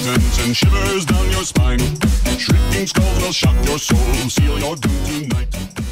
skeletons and shivers down your spine. Shrieking skulls will shock your soul, seal your doom tonight.